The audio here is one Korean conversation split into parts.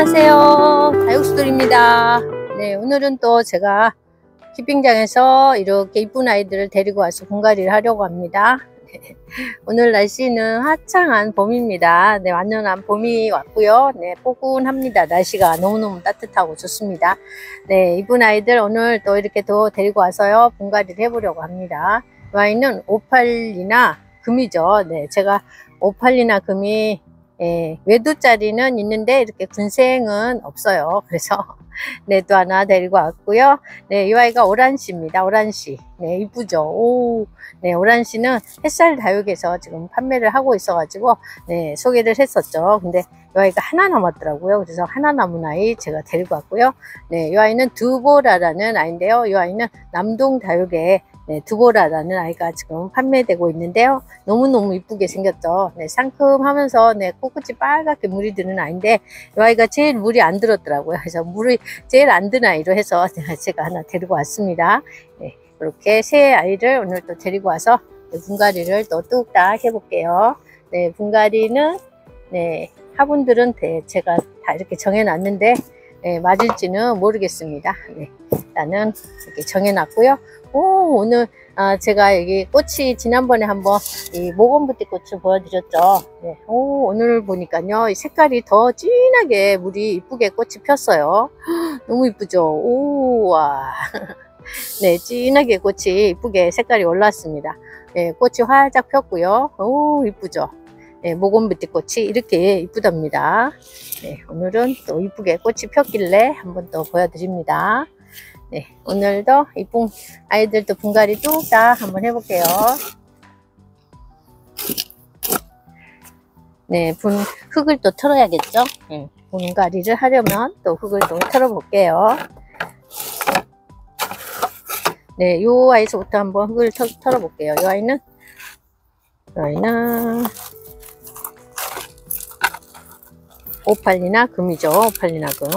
안녕하세요, 다육수들입니다. 네, 오늘은 또 제가 키핑장에서 이렇게 이쁜 아이들을 데리고 와서 분갈이를 하려고 합니다. 오늘 날씨는 화창한 봄입니다. 네, 완연한 봄이 왔고요. 네, 포근합니다. 날씨가 너무너무 따뜻하고 좋습니다. 네, 이쁜 아이들 오늘 또 이렇게 또 데리고 와서요 분갈이를 해보려고 합니다. 이 아이는 오팔리나 금이죠. 네, 제가 오팔리나 금이 외두짜리는 있는데 이렇게 군생은 없어요. 그래서 네, 또 하나 데리고 왔고요. 네, 이 아이가 오란씨입니다. 오란씨. 네, 이쁘죠? 오, 네, 오란씨는 햇살 다육에서 지금 판매를 하고 있어가지고, 네, 소개를 했었죠. 근데 이 아이가 하나 남았더라고요. 그래서 하나 남은 아이 제가 데리고 왔고요. 네, 이 아이는 두보라라는 아이인데요. 이 아이는 남동 다육에 네, 두보라라는 아이가 지금 판매되고 있는데요. 너무너무 이쁘게 생겼죠. 네, 상큼하면서 네, 코끝이 빨갛게 물이 드는 아이인데 이 아이가 제일 물이 안 들었더라고요. 그래서 물이 제일 안 든 아이로 해서 제가 하나 데리고 왔습니다. 네, 이렇게 세 아이를 오늘 또 데리고 와서 분갈이를 또 뚝딱 해볼게요. 네, 분갈이는 네, 화분들은 제가 다 이렇게 정해놨는데 네, 맞을지는 모르겠습니다. 네, 일단은 이렇게 정해놨고요. 오늘 제가 여기 꽃이 지난번에 한번 이 모건부티 꽃을 보여드렸죠. 네, 오늘 보니까요 이 색깔이 더 진하게 물이 이쁘게 꽃이 폈어요. 너무 이쁘죠. 우와. 네, 진하게 꽃이 이쁘게 색깔이 올랐습니다. 네, 꽃이 활짝 폈고요. 오, 이쁘죠. 네, 모건부티 꽃이 이렇게 이쁘답니다. 네, 오늘은 또 이쁘게 꽃이 폈길래 한번 또 보여드립니다. 네, 오늘도 이쁜 아이들도 분갈이 뚝딱 한번 해볼게요. 네, 흙을 또 털어야겠죠? 분갈이를 하려면 또 흙을 또 털어볼게요. 네, 요 아이서부터 한번 흙을 털어볼게요. 이 아이는 오팔리나 금이죠. 오팔리나 금.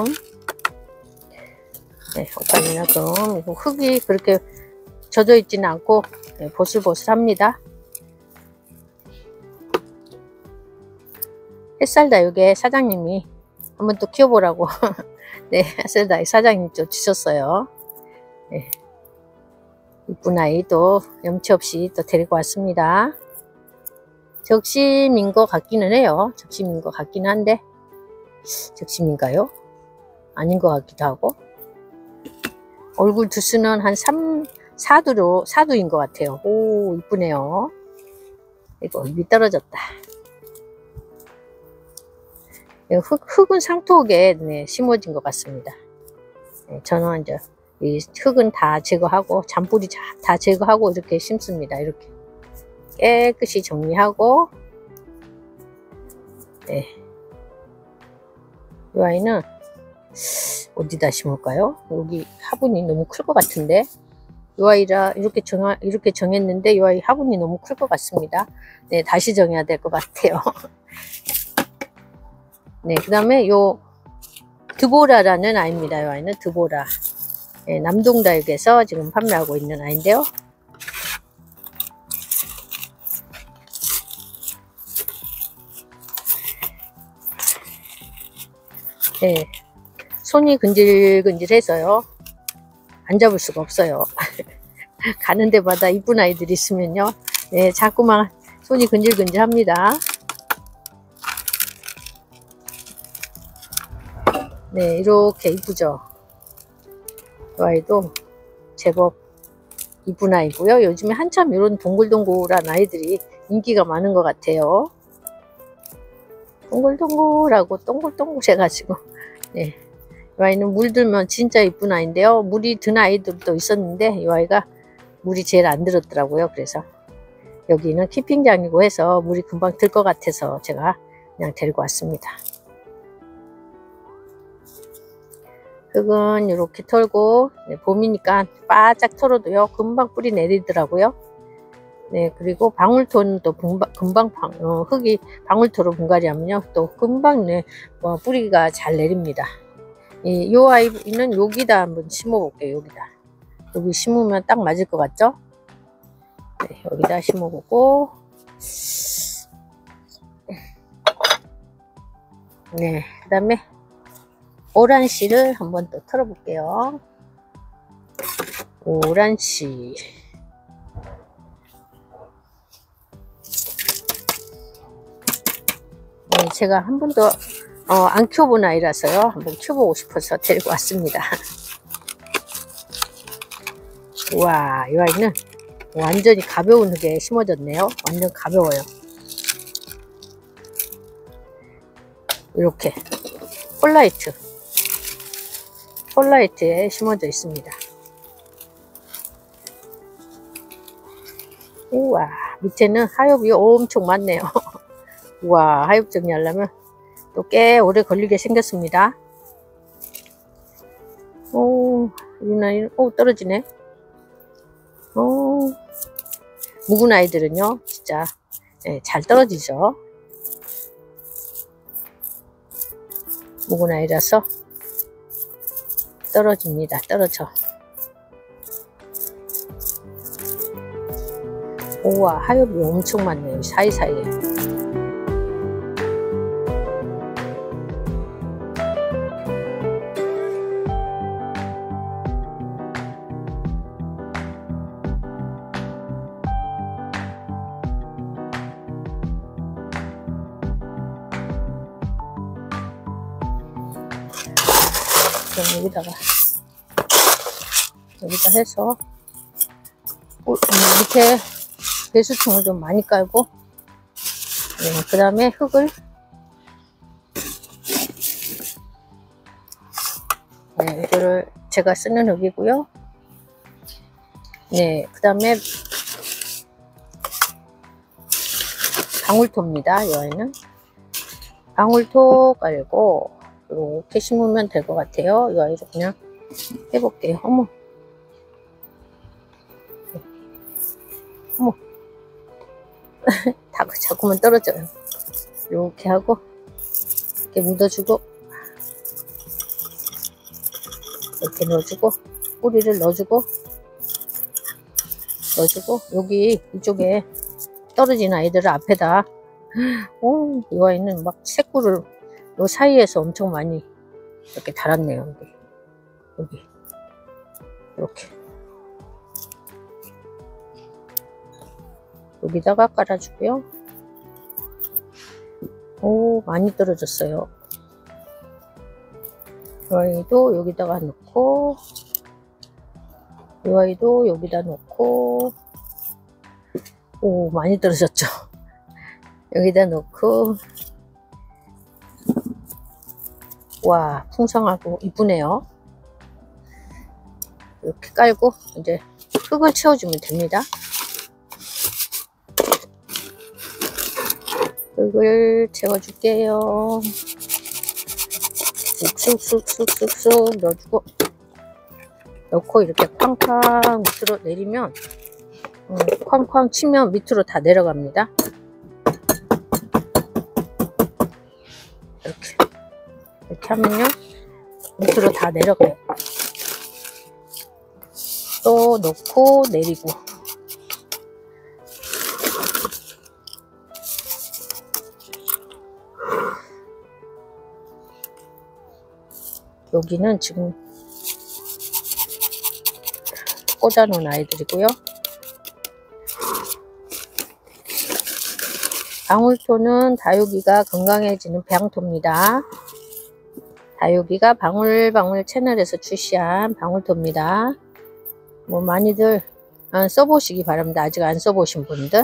네, 오팔리나 금. 흙이 그렇게 젖어 있지는 않고 네, 보슬보슬합니다. 햇살다육의 사장님이 한번 또 키워보라고 네, 햇살다육 사장님 좀 주셨어요. 네, 이쁜 아이 또 염치 없이 또 데리고 왔습니다. 적심인 것 같기는 해요. 적심인 것 같기는 한데 적심인가요? 아닌 것 같기도 하고 얼굴 두수는 한 4두인 것 같아요. 오, 이쁘네요. 이거 입이 떨어졌다. 흙은 상토에 네, 심어진 것 같습니다. 네, 저는 이제 이 흙은 다 제거하고 잔뿌리 다 제거하고 이렇게 심습니다. 이렇게 깨끗이 정리하고 네. 이 아이는 어디다 심을까요? 여기 화분이 너무 클 것 같은데 이 아이라 이렇게 정했는데 이 아이 화분이 너무 클 것 같습니다. 네, 다시 정해야 될 것 같아요. 네, 그 다음에 요 드보라라는 아이입니다. 이 아이는 드보라. 네, 남동다육에서 지금 판매하고 있는 아이인데요. 네, 손이 근질근질해서요. 안 잡을 수가 없어요. 가는 데마다 이쁜 아이들이 있으면요. 네, 자꾸만 손이 근질근질합니다. 네, 이렇게 이쁘죠. 이 아이도 제법 이쁜 아이고요. 요즘에 한참 이런 동글동글한 아이들이 인기가 많은 것 같아요. 동글동글하고 동글동글해가지고 네, 이 아이는 물들면 진짜 이쁜 아이인데요. 물이 든 아이들도 있었는데 이 아이가 물이 제일 안 들었더라고요. 그래서 여기는 키핑장이고 해서 물이 금방 들 것 같아서 제가 그냥 데리고 왔습니다. 흙은 이렇게 털고 네, 봄이니까 바짝 털어도요 금방 뿌리 내리더라고요. 네, 그리고 방울토는 금방 흙이 방울토로 분갈이하면요 또 금방 네, 뿌리가 잘 내립니다. 이 아이는 여기다 한번 심어 볼게요. 여기 심으면 딱 맞을 것 같죠? 네, 여기다 심어 보고 네, 그 다음에 오란씨를 한번 또 털어볼게요. 오란씨. 네, 제가 한 번도 안 키워본 아이라서요. 한번 키워보고 싶어서 데리고 왔습니다. 우와, 이 아이는 완전히 가벼운 흙에 심어졌네요. 완전 가벼워요. 이렇게 폴라이트에 심어져 있습니다. 우와, 밑에는 하엽이 엄청 많네요. 우와, 하엽 정리하려면 또 꽤 오래 걸리게 생겼습니다. 오, 떨어지네. 묵은 아이들은요, 진짜 잘 떨어지죠. 묵은 아이라서 떨어집니다. 떨어져. 우와, 하엽이 엄청 많네요. 사이사이에. 여기다 해서 밑에 배수층을 좀 많이 깔고, 그 다음에 흙을 이거를 제가 쓰는 흙이고요. 그 다음에 방울토입니다. 이 아이는 방울토 깔고 이렇게 심으면 될 것 같아요. 이 아이를 그냥 해볼게요. 어머, 자꾸만 떨어져요. 이렇게 하고 이렇게 묻어주고, 이렇게 넣어주고, 뿌리를 넣어주고, 여기 이쪽에 떨어진 아이들을 앞에다, 이 아이는 막 새꿀을 요 사이에서 엄청 많이 이렇게 달았네요. 여기 이렇게 여기다가 깔아주고요. 오, 많이 떨어졌어요. 이 아이도 여기다가 넣고, 이 아이도 여기다 넣고, 오, 많이 떨어졌죠. 여기다 넣고, 와, 풍성하고 이쁘네요. 이렇게 깔고 이제 흙을 채워주면 됩니다. 흙을 채워줄게요. 쑥쑥쑥쑥쑥 넣고 이렇게 쾅쾅 밑으로 내리면, 쾅쾅 치면 밑으로 다 내려갑니다. 이렇게 하면요, 밑으로 다 내려가요. 또 넣고 내리고. 여기는 지금 꽂아놓은 아이들이고요. 방울토는 다육이가 건강해지는 배양토입니다. 다육이가 방울방울 채널에서 출시한 방울토입니다. 뭐 많이들 써보시기 바랍니다. 아직 안 써보신 분들.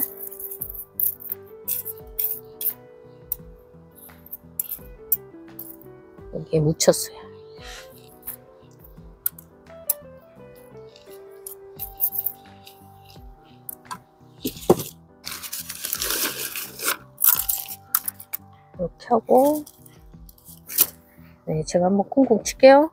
여기에 묻혔어요. 이렇게 하고, 제가 한번 콩콩 칠게요.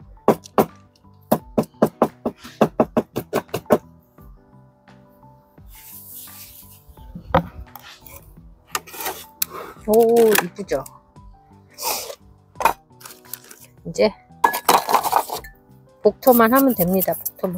오, 이쁘죠? 이제 복토만 하면 됩니다. 복토만.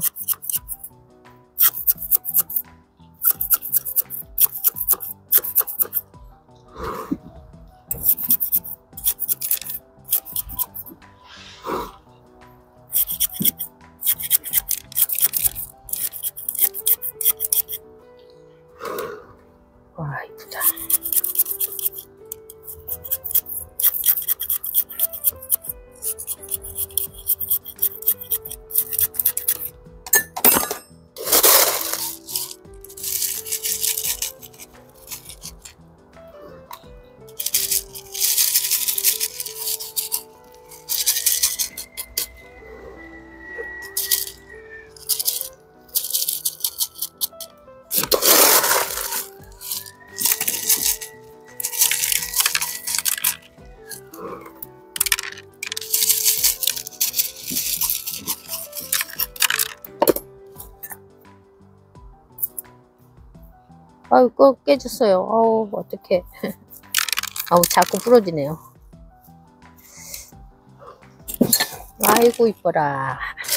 아유, 깨졌어요. 아우, 어떡해. 아우, 자꾸 부러지네요. 아이고, 이뻐라.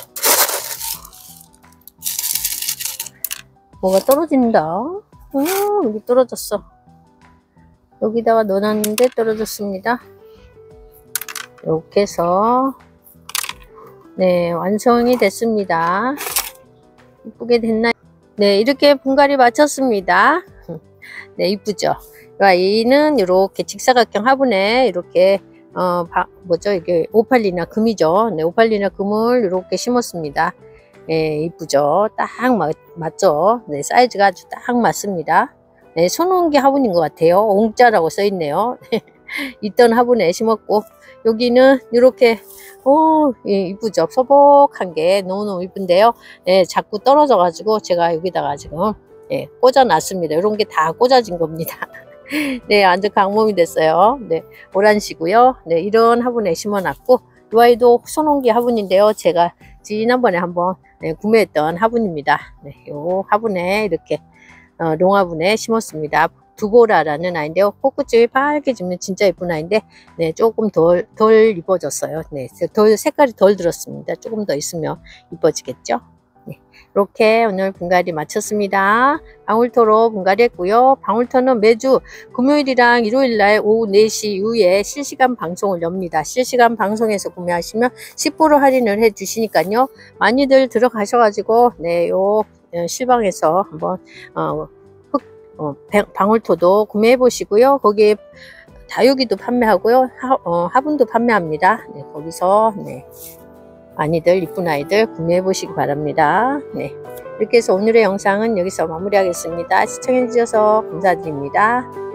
뭐가 떨어진다. 여기 떨어졌어. 여기다가 넣어놨는데 떨어졌습니다. 이렇게 해서 네, 완성이 됐습니다. 이쁘게 됐나요? 네, 이렇게 분갈이 마쳤습니다. 네, 이쁘죠? 이 아이는 이렇게 직사각형 화분에 이렇게 뭐죠? 이게 오팔리나 금이죠. 네, 오팔리나 금을 이렇게 심었습니다. 네, 이쁘죠? 딱 맞죠? 네, 사이즈가 아주 딱 맞습니다. 네, 손온기 화분인 것 같아요. 옹자라고 써 있네요. 있던 화분에 심었고, 여기는 이렇게 이쁘죠? 소복한 게 너무너무 이쁜데요. 네, 자꾸 떨어져 가지고 제가 여기다가 지금 꽂아 놨습니다. 이런 게 다 꽂아진 겁니다. 네, 완전 강몸이 됐어요. 네, 오란시고요. 네, 이런 화분에 심어 놨고, 이 아이도 손온기 화분인데요. 제가 지난번에 한번 구매했던 화분입니다. 네, 요 화분에 이렇게 농화분에 심었습니다. 두보라라는 아이인데요. 꽃끝이 빨개지면 진짜 예쁜 아이인데, 네, 조금 덜 이뻐졌어요. 네, 색깔이 덜 들었습니다. 조금 더 있으면 이뻐지겠죠. 네, 이렇게 오늘 분갈이 마쳤습니다. 방울토로 분갈이 했고요. 방울토는 매주 금요일이랑 일요일날 오후 4시 이후에 실시간 방송을 엽니다. 실시간 방송에서 구매하시면 10% 할인을 해 주시니까요. 많이들 들어가셔가지고, 네, 요 실방에서 한번 방울토도 구매해 보시고요. 거기에 다육이도 판매하고요. 화분도 판매합니다. 네, 거기서 네, 많이들 이쁜 아이들 구매해 보시기 바랍니다. 네, 이렇게 해서 오늘의 영상은 여기서 마무리하겠습니다. 시청해 주셔서 감사드립니다.